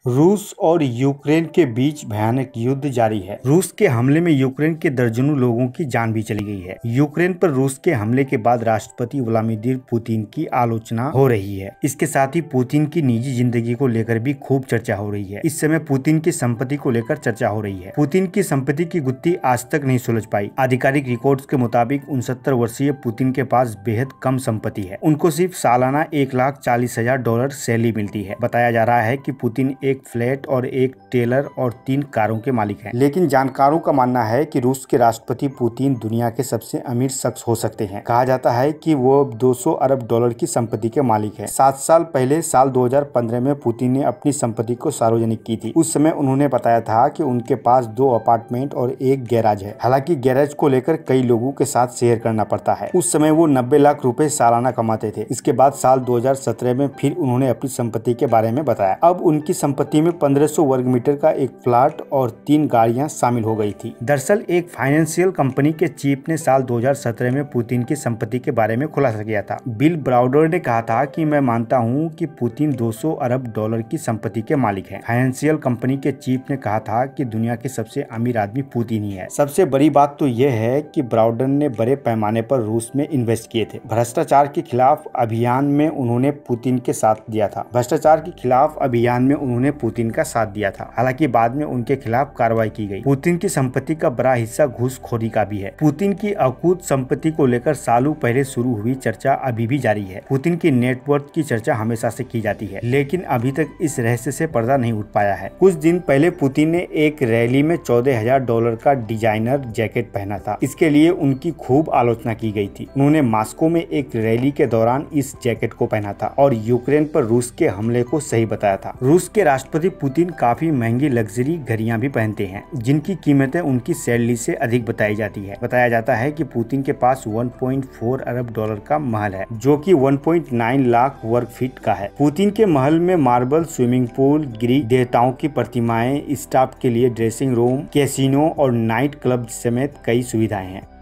रूस और यूक्रेन के बीच भयानक युद्ध जारी है। रूस के हमले में यूक्रेन के दर्जनों लोगों की जान भी चली गई है। यूक्रेन पर रूस के हमले के बाद राष्ट्रपति व्लादिमीर पुतिन की आलोचना हो रही है। इसके साथ ही पुतिन की निजी जिंदगी को लेकर भी खूब चर्चा हो रही है। इस समय पुतिन की संपत्ति को लेकर चर्चा हो रही है। पुतिन की संपत्ति की गुत्थी आज तक नहीं सुलझ पाई। आधिकारिक रिकॉर्ड्स के मुताबिक 69 वर्षीय पुतिन के पास बेहद कम संपत्ति है। उनको सिर्फ सालाना $1,40,000 सैलरी मिलती है। बताया जा रहा है कि पुतिन एक फ्लैट और एक टेलर और 3 कारों के मालिक हैं। लेकिन जानकारों का मानना है कि रूस के राष्ट्रपति पुतिन दुनिया के सबसे अमीर शख्स हो सकते हैं। कहा जाता है कि वो $200 अरब की संपत्ति के मालिक हैं। 7 साल पहले साल 2015 में पुतिन ने अपनी संपत्ति को सार्वजनिक की थी। उस समय उन्होंने बताया था कि उनके पास 2 अपार्टमेंट और एक गैराज है। हालांकि गैराज को लेकर कई लोगों के साथ शेयर करना पड़ता है। उस समय वो 90 लाख रुपए सालाना कमाते थे। इसके बाद साल 2017 में फिर उन्होंने अपनी संपत्ति के बारे में बताया। अब उनकी संपत्ति में 1500 वर्ग मीटर का एक फ्लैट और 3 गाड़ियां शामिल हो गई थी। दरअसल एक फाइनेंशियल कंपनी के चीफ ने साल 2017 में पुतिन की संपत्ति के बारे में खुलासा किया था। बिल ब्राउडर ने कहा था कि मैं मानता हूं कि पुतिन $200 अरब की संपत्ति के मालिक हैं। फाइनेंशियल कंपनी के चीफ ने कहा था कि दुनिया के सबसे अमीर आदमी पुतिन ही है। सबसे बड़ी बात तो यह है कि ब्राउडर ने बड़े पैमाने पर रूस में इन्वेस्ट किए थे। भ्रष्टाचार के खिलाफ अभियान में उन्होंने पुतिन के साथ दिया था। भ्रष्टाचार के खिलाफ अभियान में उन्होंने पुतिन का साथ दिया था। हालांकि बाद में उनके खिलाफ कार्रवाई की गई। पुतिन की संपत्ति का बड़ा हिस्सा घूसखोरी का भी है। पुतिन की अकूत संपत्ति को लेकर सालों पहले शुरू हुई चर्चा अभी भी जारी है। पुतिन की नेटवर्थ की चर्चा हमेशा से की जाती है, लेकिन अभी तक इस रहस्य से पर्दा नहीं उठ पाया है। कुछ दिन पहले पुतिन ने एक रैली में $14,000 का डिजाइनर जैकेट पहना था। इसके लिए उनकी खूब आलोचना की गई थी। उन्होंने मॉस्को में एक रैली के दौरान इस जैकेट को पहना था और यूक्रेन पर रूस के हमले को सही बताया था। रूस के राष्ट्रपति पुतिन काफी महंगी लग्जरी घड़ियां भी पहनते हैं, जिनकी कीमतें उनकी सैलरी से अधिक बताई जाती है। बताया जाता है कि पुतिन के पास $1.4 अरब का महल है, जो कि 1.9 लाख वर्ग फीट का है। पुतिन के महल में मार्बल, स्विमिंग पूल, ग्रीक देवताओं की प्रतिमाएं, स्टाफ के लिए ड्रेसिंग रूम, कैसीनो और नाइट क्लब समेत कई सुविधाएं हैं।